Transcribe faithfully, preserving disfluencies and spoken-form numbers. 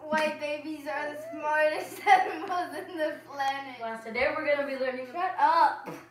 white babies are the smartest animals in the planet. Well, today we're gonna be learning. Shut up.